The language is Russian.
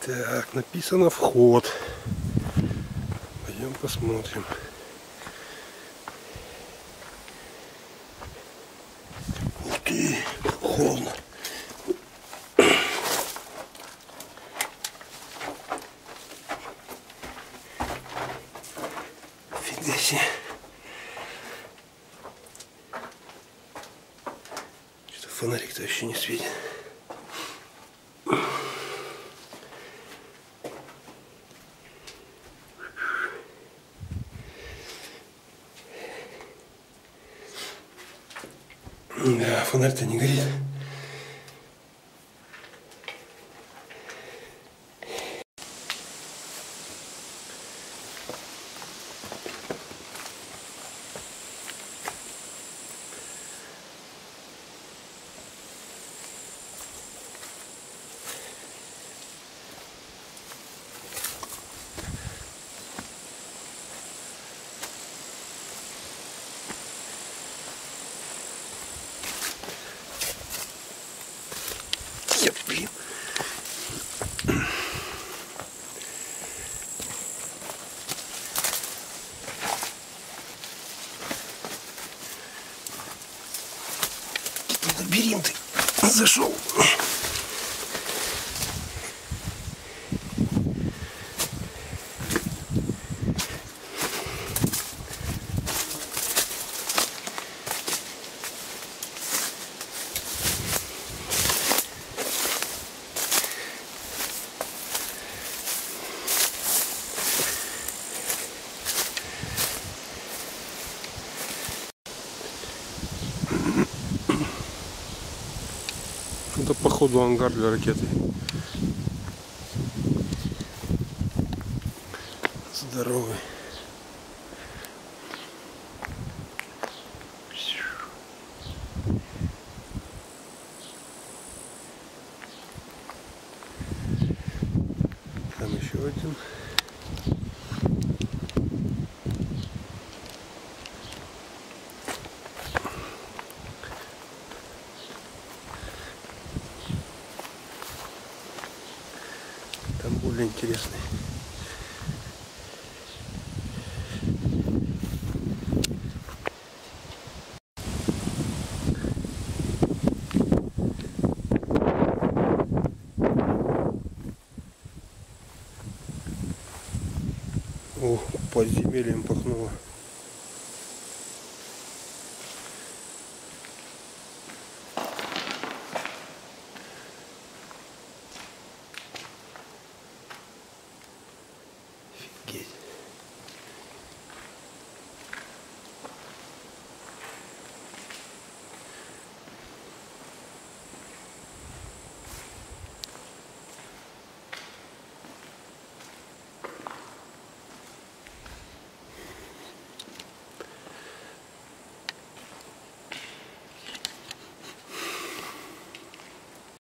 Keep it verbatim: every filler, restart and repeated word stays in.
Так, написано вход. Пойдем посмотрим. Ух ты, холодно. Фига себе. Что-то фонарик-то еще не светит. Да, фонарь-то не горит. Блин. Лабиринт зашел. Это походу ангар для ракеты. Здоровый. Там еще один. Там более интересный. О, подземельем пахнуло. Офигеть.